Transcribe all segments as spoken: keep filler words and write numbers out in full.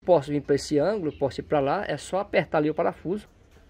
Posso vir para esse ângulo, posso ir para lá, é só apertar ali o parafuso.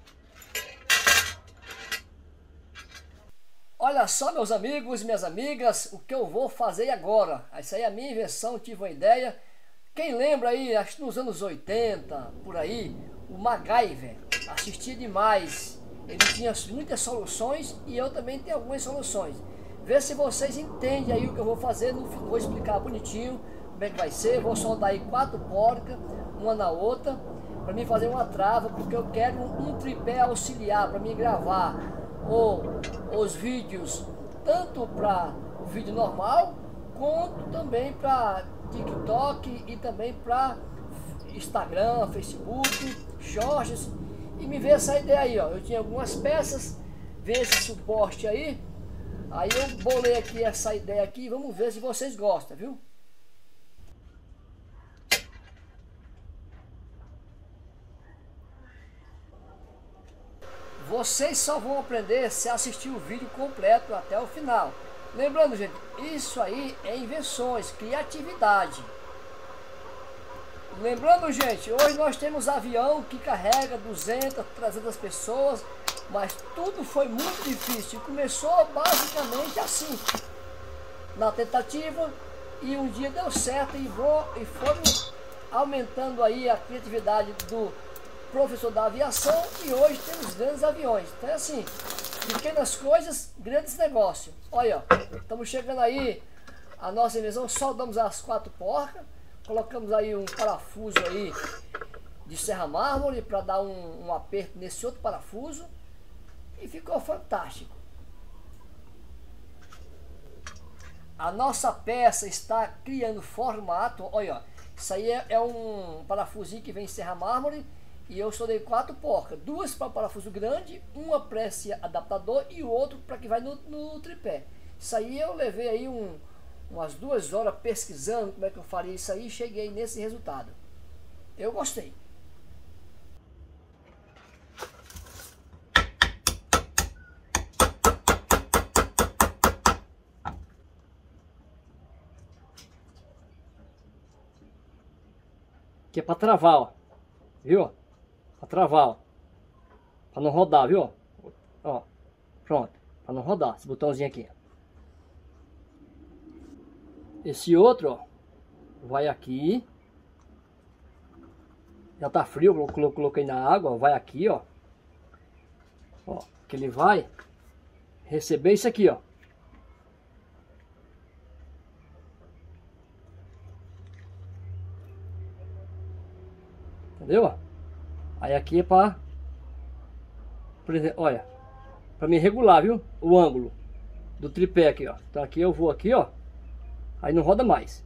Olha só, meus amigos e minhas amigas, o que eu vou fazer agora. Essa aí é a minha invenção, tive uma ideia. Quem lembra aí, acho que nos anos oitenta, por aí, o MacGyver, assistia demais. Ele tinha muitas soluções e eu também tenho algumas soluções. Vê se vocês entendem aí o que eu vou fazer, no, vou explicar bonitinho como é que vai ser. Vou soldar aí quatro porcas, uma na outra, para mim fazer uma trava, porque eu quero um, um tripé auxiliar para mim gravar ou, os vídeos, tanto para o vídeo normal, quanto também para TikTok e também para Instagram, Facebook, Shorts. E me veio essa ideia aí, ó. Eu tinha algumas peças, veio esse suporte aí. Aí eu bolei aqui essa ideia aqui, vamos ver se vocês gostam, viu? Vocês só vão aprender se assistir o vídeo completo até o final. Lembrando, gente, isso aí é invenções, criatividade. Lembrando, gente, hoje nós temos avião que carrega duzentas, trezentas pessoas, mas tudo foi muito difícil. Começou basicamente assim, na tentativa, e um dia deu certo e, vou, e fomos aumentando aí a criatividade do professor da aviação, e hoje temos grandes aviões. Então é assim, pequenas coisas, grandes negócios. Olha, ó, estamos chegando aí a nossa invenção, soldamos as quatro porcas, colocamos aí um parafuso aí de serra mármore para dar um, um aperto nesse outro parafuso e ficou fantástico. A nossa peça está criando formato. Olha, ó, isso aí é, é um parafusinho que vem em serra mármore. E eu soldei quatro porcas, duas para parafuso grande, uma para esse adaptador e o outro para que vai no, no tripé. Isso aí eu levei aí um, umas duas horas pesquisando como é que eu faria isso aí e cheguei nesse resultado. Eu gostei. Aqui é para travar, ó. Viu? Para travar, ó. Para não rodar, viu? Ó, pronto. Para não rodar, esse botãozinho aqui. Esse outro, ó, vai aqui. Já tá frio, eu coloquei na água, ó, vai aqui, ó. Ó, que ele vai receber isso aqui, ó. Entendeu? Aí aqui é para, por exemplo, olha, para me regular, viu? O ângulo do tripé aqui, ó. Então aqui eu vou aqui, ó. Aí não roda mais.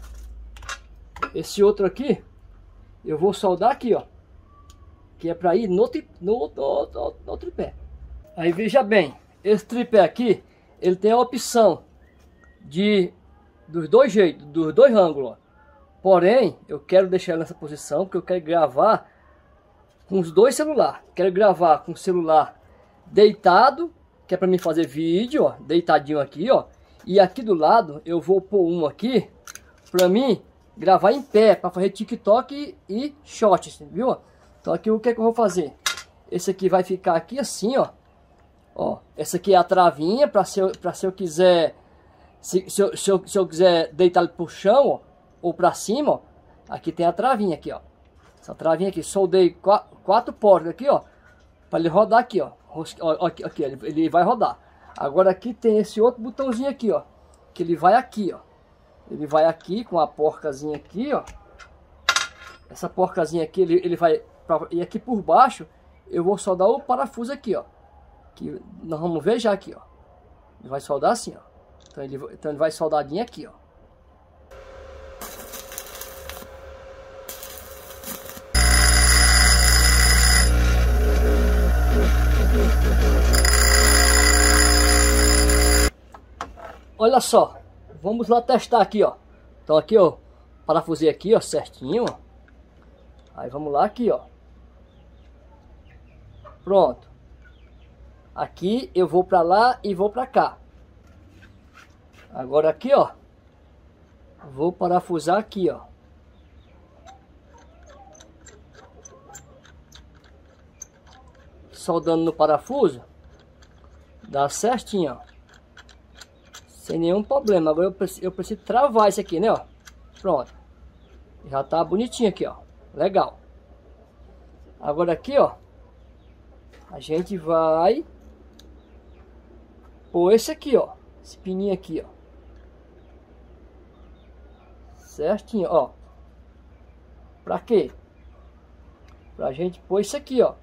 Esse outro aqui, eu vou soldar aqui, ó. Que é para ir no, no, no, no, no tripé. Aí veja bem, esse tripé aqui, ele tem a opção de, dos dois jeitos, dos dois ângulos, ó. Porém, eu quero deixar nessa posição porque eu quero gravar com os dois celulares. Quero gravar com o celular deitado, que é para mim fazer vídeo, ó, deitadinho aqui, ó. E aqui do lado eu vou pôr um aqui para mim gravar em pé, para fazer TikTok e, e shorts, viu? Então aqui o que é que eu vou fazer? Esse aqui vai ficar aqui assim, ó. Ó, essa aqui é a travinha para se eu, para se eu quiser se, se, eu, se, eu, se eu quiser deitar ele pro chão, ó, ou para cima, ó. Aqui tem a travinha aqui, ó. Essa travinha aqui, soldei quatro, quatro portas aqui, ó, para ele rodar aqui, ó. Aqui, aqui ele, ele vai rodar. Agora aqui tem esse outro botãozinho aqui, ó, que ele vai aqui, ó. Ele vai aqui com a porcazinha aqui, ó. Essa porcazinha aqui, ele, ele vai pra, e aqui por baixo eu vou soldar o parafuso aqui, ó. Que nós vamos ver já aqui, ó. Ele vai soldar assim, ó. Então ele, então ele vai soldadinho aqui, ó. Olha só, vamos lá testar aqui, ó. Então aqui, ó, parafusei aqui, ó, certinho, ó. Aí vamos lá aqui, ó. Pronto. Aqui eu vou pra lá e vou pra cá. Agora aqui, ó, vou parafusar aqui, ó. soldando no parafuso, dá certinho, ó. Sem nenhum problema. Agora eu preciso, eu preciso travar isso aqui, né, ó. Pronto. Já tá bonitinho aqui, ó. Legal. Agora aqui, ó, a gente vai pôr esse aqui, ó. Esse pininho aqui, ó. Certinho, ó. Pra quê? Pra gente pôr isso aqui, ó.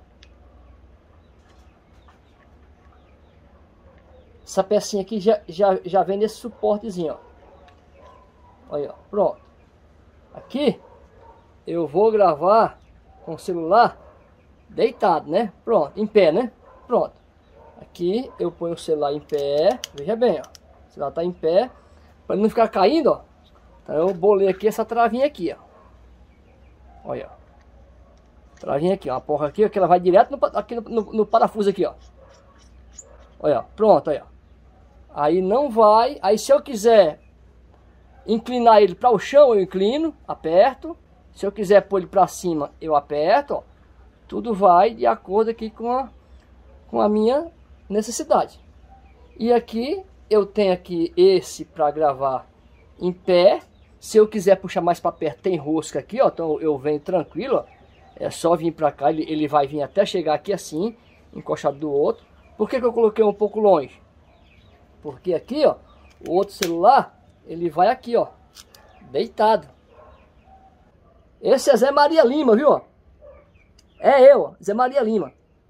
Essa pecinha aqui já, já, já vem nesse suportezinho, ó. Olha, ó. Pronto. Aqui eu vou gravar com o celular deitado, né? Pronto, em pé, né? Pronto. Aqui eu ponho o celular em pé. Veja bem, ó. O celular tá em pé. Para não ficar caindo, ó. Então eu bolei aqui essa travinha aqui, ó. Olha, ó. Travinha aqui, ó. A porra aqui, ó, que ela vai direto no, aqui no, no, no parafuso aqui, ó. Olha, ó. Pronto, olha, ó. Aí não vai. Aí se eu quiser inclinar ele para o chão, eu inclino, aperto. Se eu quiser pôr ele para cima, eu aperto, ó. Tudo vai de acordo aqui com a, com a minha necessidade. E aqui eu tenho aqui esse para gravar em pé. Se eu quiser puxar mais para perto, tem rosca aqui, ó. Então eu venho tranquilo, ó. É só vir para cá, ele, ele vai vir até chegar aqui assim, encostado do outro. Por que que eu coloquei um pouco longe? Porque aqui, ó, o outro celular, ele vai aqui, ó, deitado. Esse é Zé Maria Lima, viu? É eu, Zé Maria Lima.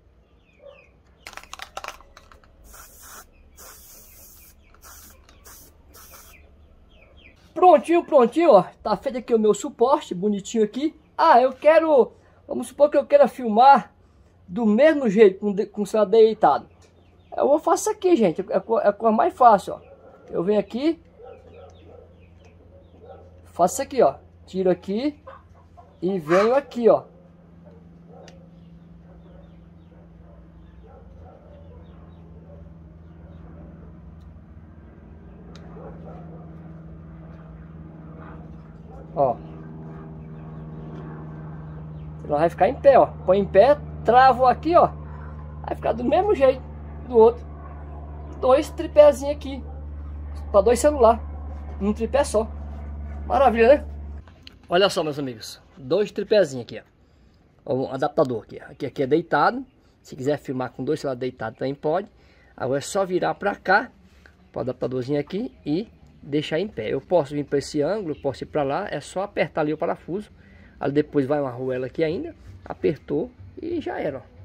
Prontinho, prontinho, ó. Tá feito aqui o meu suporte, bonitinho aqui. Ah, eu quero, vamos supor que eu queira filmar do mesmo jeito, com, com o celular deitado. Eu vou faço aqui, gente, é a coisa mais fácil, ó. Eu venho aqui, faço isso aqui, ó. Tiro aqui e venho aqui, ó. Ó. Senão vai ficar em pé, ó. Põe em pé, travo aqui, ó. Vai ficar do mesmo jeito do outro. Dois tripézinhos aqui. Para dois celulares. Um tripé só. Maravilha, né? Olha só, meus amigos. Dois tripézinhos aqui, ó. Um adaptador aqui. Aqui, aqui é deitado. Se quiser filmar com dois celulares deitados também pode. Agora é só virar para cá. Para o adaptadorzinho aqui e deixar em pé. Eu posso vir para esse ângulo, posso ir para lá. É só apertar ali o parafuso. Aí depois vai uma arruela aqui ainda. Apertou e já era, ó.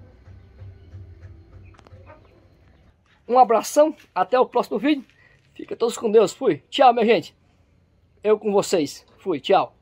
Um abração, até o próximo vídeo. Fica todos com Deus, fui. Tchau, minha gente. Eu com vocês. Fui, tchau.